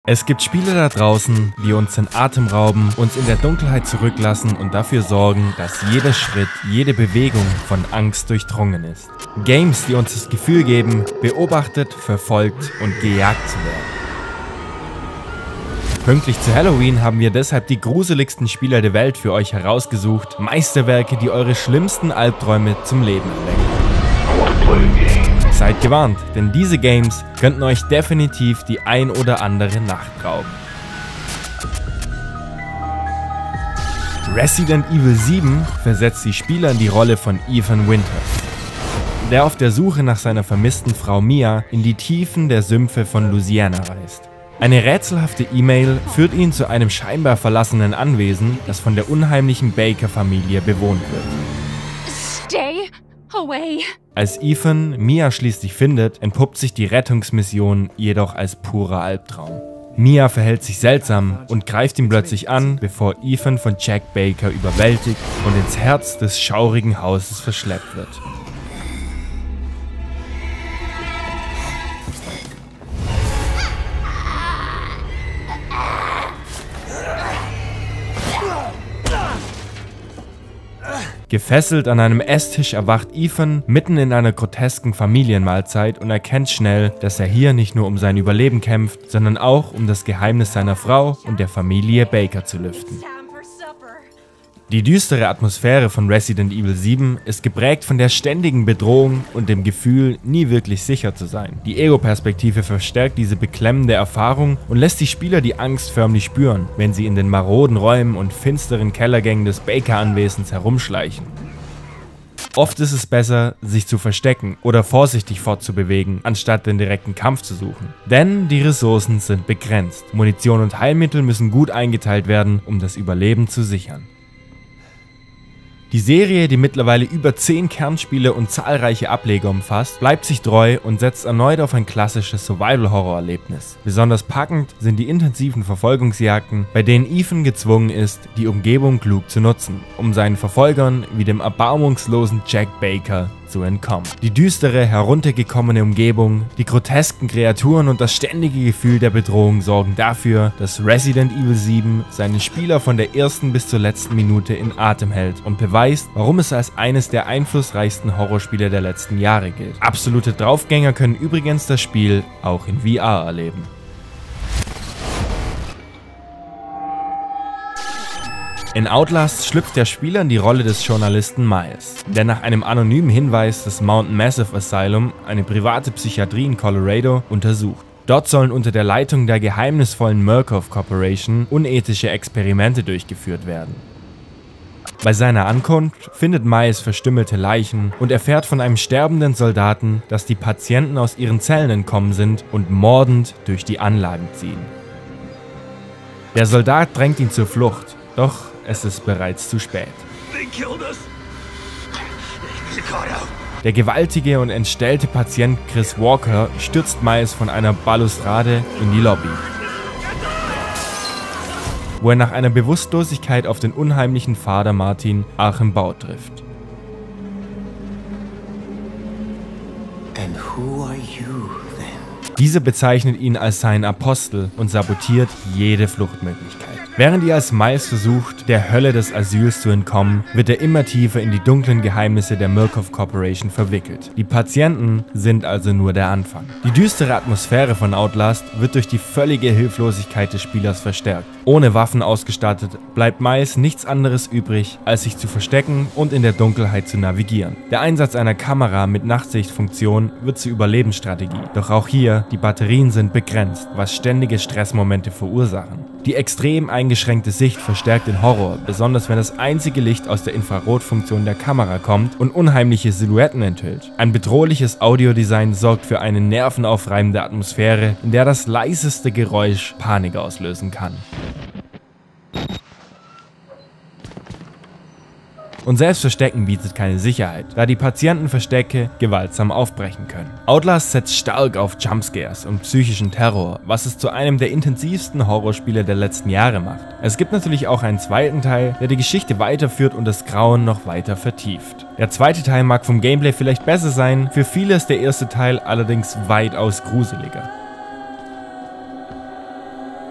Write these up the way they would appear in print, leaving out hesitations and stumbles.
Es gibt Spiele da draußen, die uns den Atem rauben, uns in der Dunkelheit zurücklassen und dafür sorgen, dass jeder Schritt, jede Bewegung von Angst durchdrungen ist. Games, die uns das Gefühl geben, beobachtet, verfolgt und gejagt zu werden. Pünktlich zu Halloween haben wir deshalb die gruseligsten Spiele der Welt für euch herausgesucht, Meisterwerke, die eure schlimmsten Albträume zum Leben erwecken. Seid gewarnt, denn diese Games könnten euch definitiv die ein oder andere Nacht rauben. Resident Evil 7 versetzt die Spieler in die Rolle von Ethan Winters, der auf der Suche nach seiner vermissten Frau Mia in die Tiefen der Sümpfe von Louisiana reist. Eine rätselhafte E-Mail führt ihn zu einem scheinbar verlassenen Anwesen, das von der unheimlichen Baker-Familie bewohnt wird. Stay away. Als Ethan Mia schließlich findet, entpuppt sich die Rettungsmission jedoch als purer Albtraum. Mia verhält sich seltsam und greift ihn plötzlich an, bevor Ethan von Jack Baker überwältigt und ins Herz des schaurigen Hauses verschleppt wird. Gefesselt an einem Esstisch erwacht Ethan mitten in einer grotesken Familienmahlzeit und erkennt schnell, dass er hier nicht nur um sein Überleben kämpft, sondern auch um das Geheimnis seiner Frau und der Familie Baker zu lüften. Die düstere Atmosphäre von Resident Evil 7 ist geprägt von der ständigen Bedrohung und dem Gefühl, nie wirklich sicher zu sein. Die Ego-Perspektive verstärkt diese beklemmende Erfahrung und lässt die Spieler die Angst förmlich spüren, wenn sie in den maroden Räumen und finsteren Kellergängen des Baker-Anwesens herumschleichen. Oft ist es besser, sich zu verstecken oder vorsichtig fortzubewegen, anstatt den direkten Kampf zu suchen. Denn die Ressourcen sind begrenzt. Munition und Heilmittel müssen gut eingeteilt werden, um das Überleben zu sichern. Die Serie, die mittlerweile über 10 Kernspiele und zahlreiche Ableger umfasst, bleibt sich treu und setzt erneut auf ein klassisches Survival-Horror-Erlebnis. Besonders packend sind die intensiven Verfolgungsjagden, bei denen Ethan gezwungen ist, die Umgebung klug zu nutzen, um seinen Verfolgern wie dem erbarmungslosen Jack Baker zu entkommen. Die düstere, heruntergekommene Umgebung, die grotesken Kreaturen und das ständige Gefühl der Bedrohung sorgen dafür, dass Resident Evil 7 seinen Spieler von der ersten bis zur letzten Minute in Atem hält und beweist, warum es als eines der einflussreichsten Horrorspiele der letzten Jahre gilt. Absolute Draufgänger können übrigens das Spiel auch in VR erleben. In Outlast schlüpft der Spieler in die Rolle des Journalisten Miles, der nach einem anonymen Hinweis das Mount Massive Asylum, eine private Psychiatrie in Colorado, untersucht. Dort sollen unter der Leitung der geheimnisvollen Murkoff Corporation unethische Experimente durchgeführt werden. Bei seiner Ankunft findet Miles verstümmelte Leichen und erfährt von einem sterbenden Soldaten, dass die Patienten aus ihren Zellen entkommen sind und mordend durch die Anlagen ziehen. Der Soldat drängt ihn zur Flucht, doch es ist bereits zu spät. Der gewaltige und entstellte Patient Chris Walker stürzt Miles von einer Balustrade in die Lobby, wo er nach einer Bewusstlosigkeit auf den unheimlichen Vater Martin Archambault trifft. And who are you then? Dieser bezeichnet ihn als seinen Apostel und sabotiert jede Fluchtmöglichkeit. Während er als Miles versucht, der Hölle des Asyls zu entkommen, wird er immer tiefer in die dunklen Geheimnisse der Murkoff Corporation verwickelt. Die Patienten sind also nur der Anfang. Die düstere Atmosphäre von Outlast wird durch die völlige Hilflosigkeit des Spielers verstärkt. Ohne Waffen ausgestattet, bleibt Miles nichts anderes übrig, als sich zu verstecken und in der Dunkelheit zu navigieren. Der Einsatz einer Kamera mit Nachtsichtfunktion wird zur Überlebensstrategie. Doch auch hier, die Batterien sind begrenzt, was ständige Stressmomente verursachen. Die extrem eingeschränkte Sicht verstärkt den Horror, besonders wenn das einzige Licht aus der Infrarotfunktion der Kamera kommt und unheimliche Silhouetten enthüllt. Ein bedrohliches Audiodesign sorgt für eine nervenaufreibende Atmosphäre, in der das leiseste Geräusch Panik auslösen kann. Und selbst Verstecken bietet keine Sicherheit, da die Patientenverstecke gewaltsam aufbrechen können. Outlast setzt stark auf Jumpscares und psychischen Terror, was es zu einem der intensivsten Horrorspiele der letzten Jahre macht. Es gibt natürlich auch einen zweiten Teil, der die Geschichte weiterführt und das Grauen noch weiter vertieft. Der zweite Teil mag vom Gameplay vielleicht besser sein, für viele ist der erste Teil allerdings weitaus gruseliger.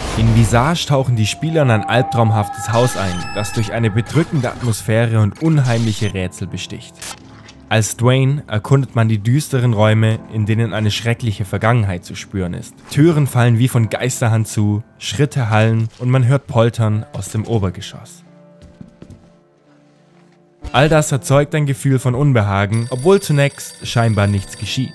In Visage tauchen die Spieler in ein albtraumhaftes Haus ein, das durch eine bedrückende Atmosphäre und unheimliche Rätsel besticht. Als Dwayne erkundet man die düsteren Räume, in denen eine schreckliche Vergangenheit zu spüren ist. Türen fallen wie von Geisterhand zu, Schritte hallen und man hört Poltern aus dem Obergeschoss. All das erzeugt ein Gefühl von Unbehagen, obwohl zunächst scheinbar nichts geschieht.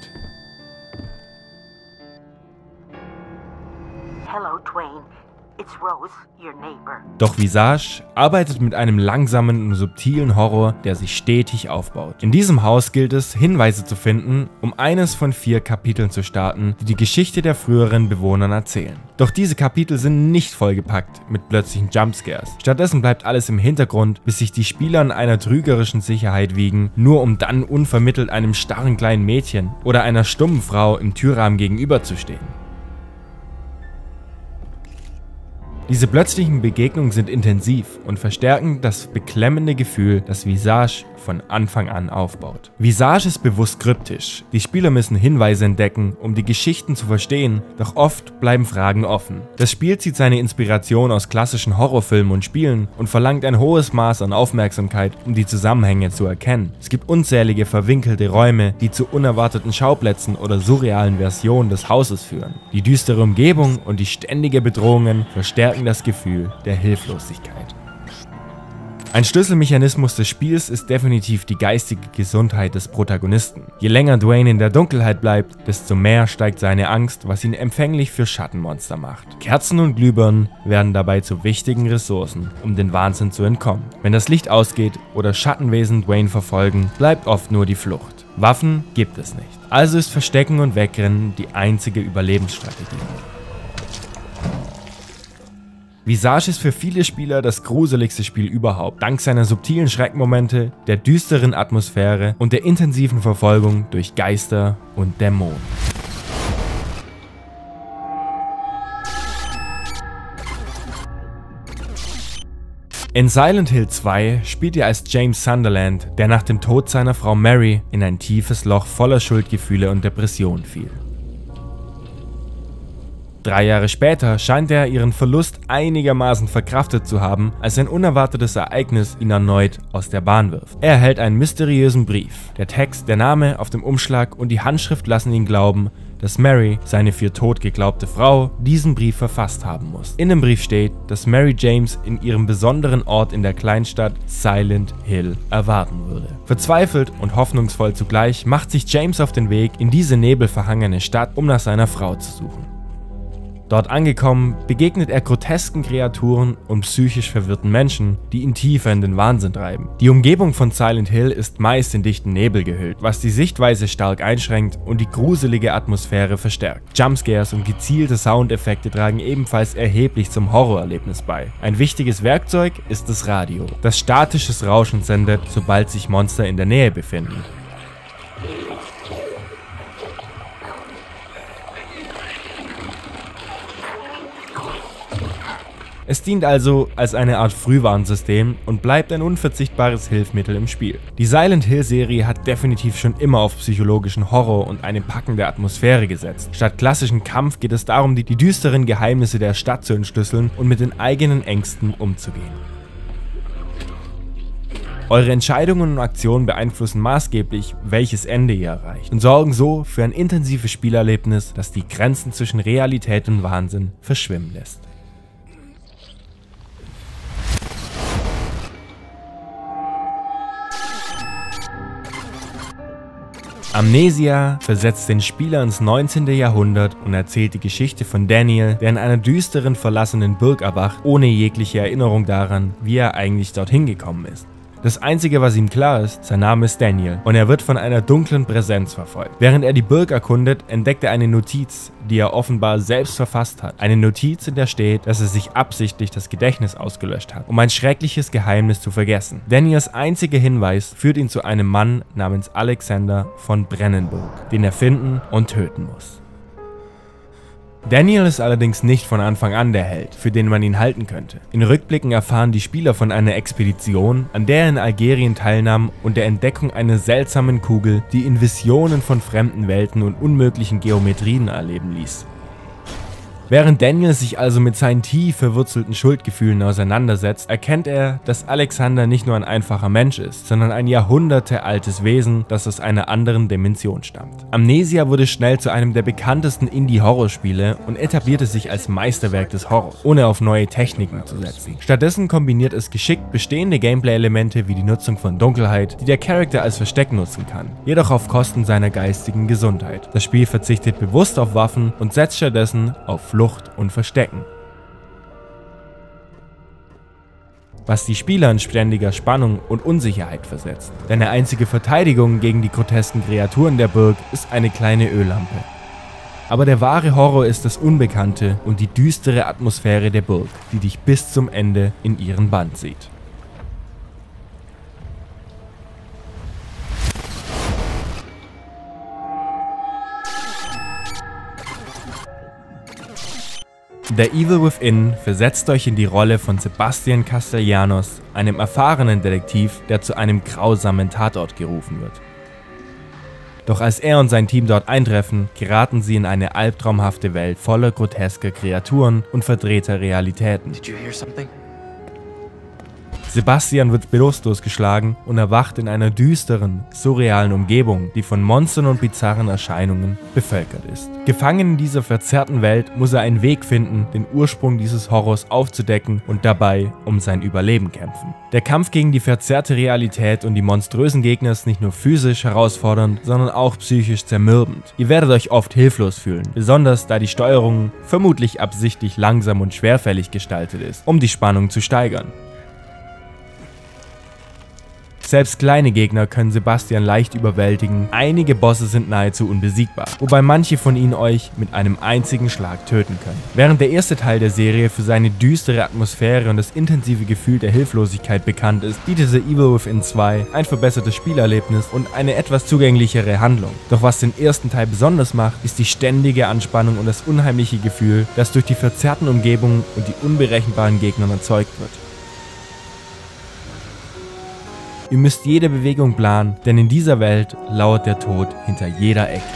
Hello, Dwayne. It's Rose, your neighbor. Doch Visage arbeitet mit einem langsamen und subtilen Horror, der sich stetig aufbaut. In diesem Haus gilt es, Hinweise zu finden, um eines von 4 Kapiteln zu starten, die die Geschichte der früheren Bewohner erzählen. Doch diese Kapitel sind nicht vollgepackt mit plötzlichen Jumpscares. Stattdessen bleibt alles im Hintergrund, bis sich die Spieler in einer trügerischen Sicherheit wiegen, nur um dann unvermittelt einem starren kleinen Mädchen oder einer stummen Frau im Türrahmen gegenüberzustehen. Diese plötzlichen Begegnungen sind intensiv und verstärken das beklemmende Gefühl, das Visage von Anfang an aufbaut. Visage ist bewusst kryptisch. Die Spieler müssen Hinweise entdecken, um die Geschichten zu verstehen, doch oft bleiben Fragen offen. Das Spiel zieht seine Inspiration aus klassischen Horrorfilmen und Spielen und verlangt ein hohes Maß an Aufmerksamkeit, um die Zusammenhänge zu erkennen. Es gibt unzählige verwinkelte Räume, die zu unerwarteten Schauplätzen oder surrealen Versionen des Hauses führen. Die düstere Umgebung und die ständige Bedrohungen verstärken das Gefühl der Hilflosigkeit. Ein Schlüsselmechanismus des Spiels ist definitiv die geistige Gesundheit des Protagonisten. Je länger Dwayne in der Dunkelheit bleibt, desto mehr steigt seine Angst, was ihn empfänglich für Schattenmonster macht. Kerzen und Glühbirnen werden dabei zu wichtigen Ressourcen, um den Wahnsinn zu entkommen. Wenn das Licht ausgeht oder Schattenwesen Dwayne verfolgen, bleibt oft nur die Flucht. Waffen gibt es nicht. Also ist Verstecken und Wegrennen die einzige Überlebensstrategie. Visage ist für viele Spieler das gruseligste Spiel überhaupt, dank seiner subtilen Schreckmomente, der düsteren Atmosphäre und der intensiven Verfolgung durch Geister und Dämonen. In Silent Hill 2 spielt ihr als James Sunderland, der nach dem Tod seiner Frau Mary in ein tiefes Loch voller Schuldgefühle und Depressionen fiel. 3 Jahre später scheint er ihren Verlust einigermaßen verkraftet zu haben, als ein unerwartetes Ereignis ihn erneut aus der Bahn wirft. Er erhält einen mysteriösen Brief. Der Text, der Name auf dem Umschlag und die Handschrift lassen ihn glauben, dass Mary, seine für tot geglaubte Frau, diesen Brief verfasst haben muss. In dem Brief steht, dass Mary James in ihrem besonderen Ort in der Kleinstadt Silent Hill erwarten würde. Verzweifelt und hoffnungsvoll zugleich macht sich James auf den Weg in diese nebelverhangene Stadt, um nach seiner Frau zu suchen. Dort angekommen, begegnet er grotesken Kreaturen und psychisch verwirrten Menschen, die ihn tiefer in den Wahnsinn treiben. Die Umgebung von Silent Hill ist meist in dichten Nebel gehüllt, was die Sichtweise stark einschränkt und die gruselige Atmosphäre verstärkt. Jumpscares und gezielte Soundeffekte tragen ebenfalls erheblich zum Horrorerlebnis bei. Ein wichtiges Werkzeug ist das Radio, das statisches Rauschen sendet, sobald sich Monster in der Nähe befinden. Es dient also als eine Art Frühwarnsystem und bleibt ein unverzichtbares Hilfsmittel im Spiel. Die Silent Hill Serie hat definitiv schon immer auf psychologischen Horror und eine packende Atmosphäre gesetzt. Statt klassischem Kampf geht es darum, die düsteren Geheimnisse der Stadt zu entschlüsseln und mit den eigenen Ängsten umzugehen. Eure Entscheidungen und Aktionen beeinflussen maßgeblich, welches Ende ihr erreicht und sorgen so für ein intensives Spielerlebnis, das die Grenzen zwischen Realität und Wahnsinn verschwimmen lässt. Amnesia versetzt den Spieler ins 19. Jahrhundert und erzählt die Geschichte von Daniel, der in einer düsteren, verlassenen Burg erwacht, ohne jegliche Erinnerung daran, wie er eigentlich dorthin gekommen ist. Das Einzige, was ihm klar ist, sein Name ist Daniel und er wird von einer dunklen Präsenz verfolgt. Während er die Burg erkundet, entdeckt er eine Notiz, die er offenbar selbst verfasst hat. Eine Notiz, in der steht, dass er sich absichtlich das Gedächtnis ausgelöscht hat, um ein schreckliches Geheimnis zu vergessen. Daniels einziger Hinweis führt ihn zu einem Mann namens Alexander von Brennenburg, den er finden und töten muss. Daniel ist allerdings nicht von Anfang an der Held, für den man ihn halten könnte. In Rückblicken erfahren die Spieler von einer Expedition, an der er in Algerien teilnahm und der Entdeckung einer seltsamen Kugel, die ihn Visionen von fremden Welten und unmöglichen Geometrien erleben ließ. Während Daniel sich also mit seinen tief verwurzelten Schuldgefühlen auseinandersetzt, erkennt er, dass Alexander nicht nur ein einfacher Mensch ist, sondern ein jahrhundertealtes Wesen, das aus einer anderen Dimension stammt. Amnesia wurde schnell zu einem der bekanntesten Indie-Horrorspiele und etablierte sich als Meisterwerk des Horrors, ohne auf neue Techniken zu setzen. Stattdessen kombiniert es geschickt bestehende Gameplay-Elemente wie die Nutzung von Dunkelheit, die der Charakter als Versteck nutzen kann, jedoch auf Kosten seiner geistigen Gesundheit. Das Spiel verzichtet bewusst auf Waffen und setzt stattdessen auf Flucht und Verstecken, was die Spieler in ständiger Spannung und Unsicherheit versetzt. Deine einzige Verteidigung gegen die grotesken Kreaturen der Burg ist eine kleine Öllampe. Aber der wahre Horror ist das Unbekannte und die düstere Atmosphäre der Burg, die dich bis zum Ende in ihren Bann zieht. The Evil Within versetzt euch in die Rolle von Sebastian Castellanos, einem erfahrenen Detektiv, der zu einem grausamen Tatort gerufen wird. Doch als er und sein Team dort eintreffen, geraten sie in eine albtraumhafte Welt voller grotesker Kreaturen und verdrehter Realitäten. Did you hear something? Sebastian wird bewusstlos geschlagen und erwacht in einer düsteren, surrealen Umgebung, die von Monstern und bizarren Erscheinungen bevölkert ist. Gefangen in dieser verzerrten Welt muss er einen Weg finden, den Ursprung dieses Horrors aufzudecken und dabei um sein Überleben kämpfen. Der Kampf gegen die verzerrte Realität und die monströsen Gegner ist nicht nur physisch herausfordernd, sondern auch psychisch zermürbend. Ihr werdet euch oft hilflos fühlen, besonders da die Steuerung vermutlich absichtlich langsam und schwerfällig gestaltet ist, um die Spannung zu steigern. Selbst kleine Gegner können Sebastian leicht überwältigen, einige Bosse sind nahezu unbesiegbar, wobei manche von ihnen euch mit einem einzigen Schlag töten können. Während der erste Teil der Serie für seine düstere Atmosphäre und das intensive Gefühl der Hilflosigkeit bekannt ist, bietet The Evil Within 2 ein verbessertes Spielerlebnis und eine etwas zugänglichere Handlung. Doch was den ersten Teil besonders macht, ist die ständige Anspannung und das unheimliche Gefühl, das durch die verzerrten Umgebungen und die unberechenbaren Gegner erzeugt wird. Ihr müsst jede Bewegung planen, denn in dieser Welt lauert der Tod hinter jeder Ecke.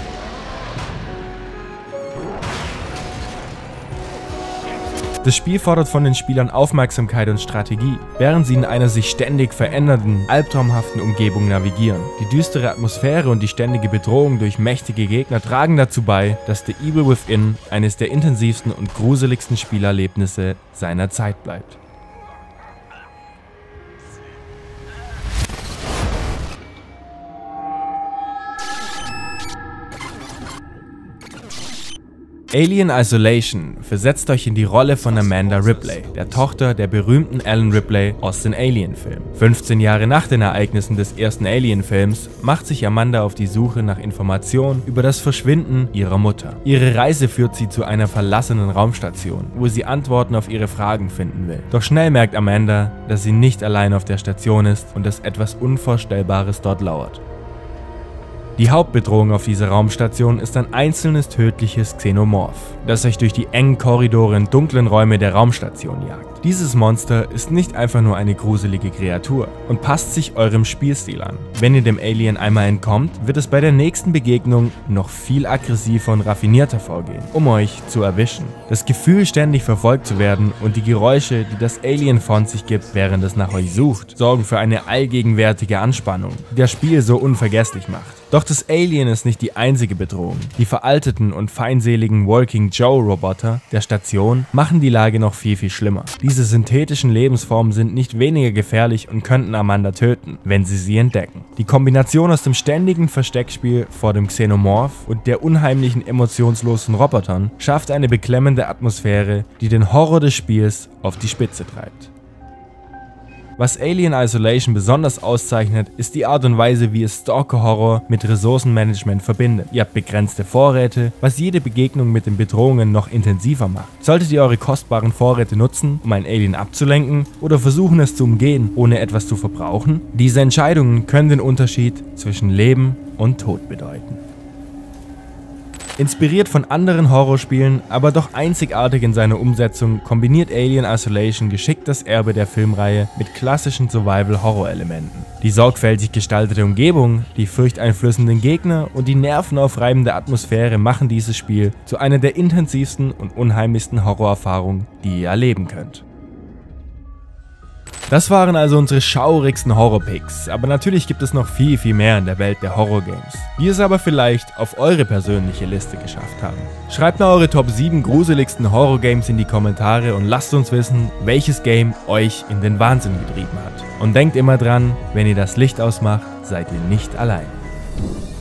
Das Spiel fordert von den Spielern Aufmerksamkeit und Strategie, während sie in einer sich ständig verändernden, albtraumhaften Umgebung navigieren. Die düstere Atmosphäre und die ständige Bedrohung durch mächtige Gegner tragen dazu bei, dass The Evil Within eines der intensivsten und gruseligsten Spielerlebnisse seiner Zeit bleibt. Alien Isolation versetzt euch in die Rolle von Amanda Ripley, der Tochter der berühmten Ellen Ripley aus den Alien-Filmen. 15 Jahre nach den Ereignissen des ersten Alien-Films macht sich Amanda auf die Suche nach Informationen über das Verschwinden ihrer Mutter. Ihre Reise führt sie zu einer verlassenen Raumstation, wo sie Antworten auf ihre Fragen finden will. Doch schnell merkt Amanda, dass sie nicht allein auf der Station ist und dass etwas Unvorstellbares dort lauert. Die Hauptbedrohung auf dieser Raumstation ist ein einzelnes tödliches Xenomorph, das euch durch die engen Korridore und dunklen Räume der Raumstation jagt. Dieses Monster ist nicht einfach nur eine gruselige Kreatur und passt sich eurem Spielstil an. Wenn ihr dem Alien einmal entkommt, wird es bei der nächsten Begegnung noch viel aggressiver und raffinierter vorgehen, um euch zu erwischen. Das Gefühl, ständig verfolgt zu werden und die Geräusche, die das Alien von sich gibt, während es nach euch sucht, sorgen für eine allgegenwärtige Anspannung, die das Spiel so unvergesslich macht. Doch das Alien ist nicht die einzige Bedrohung. Die veralteten und feindseligen Walking Joe-Roboter der Station machen die Lage noch viel schlimmer. Diese synthetischen Lebensformen sind nicht weniger gefährlich und könnten Amanda töten, wenn sie entdecken. Die Kombination aus dem ständigen Versteckspiel vor dem Xenomorph und der unheimlichen emotionslosen Robotern schafft eine beklemmende Atmosphäre, die den Horror des Spiels auf die Spitze treibt. Was Alien Isolation besonders auszeichnet, ist die Art und Weise, wie es Stalker-Horror mit Ressourcenmanagement verbindet. Ihr habt begrenzte Vorräte, was jede Begegnung mit den Bedrohungen noch intensiver macht. Solltet ihr eure kostbaren Vorräte nutzen, um ein Alien abzulenken, oder versuchen es zu umgehen, ohne etwas zu verbrauchen? Diese Entscheidungen können den Unterschied zwischen Leben und Tod bedeuten. Inspiriert von anderen Horrorspielen, aber doch einzigartig in seiner Umsetzung, kombiniert Alien Isolation geschickt das Erbe der Filmreihe mit klassischen Survival-Horror-Elementen. Die sorgfältig gestaltete Umgebung, die furchteinflößenden Gegner und die nervenaufreibende Atmosphäre machen dieses Spiel zu einer der intensivsten und unheimlichsten Horrorerfahrungen, die ihr erleben könnt. Das waren also unsere schaurigsten Horror-Picks, aber natürlich gibt es noch viel mehr in der Welt der Horror-Games, die es aber vielleicht auf eure persönliche Liste geschafft haben. Schreibt mal eure Top 7 gruseligsten Horror-Games in die Kommentare und lasst uns wissen, welches Game euch in den Wahnsinn getrieben hat. Und denkt immer dran, wenn ihr das Licht ausmacht, seid ihr nicht allein.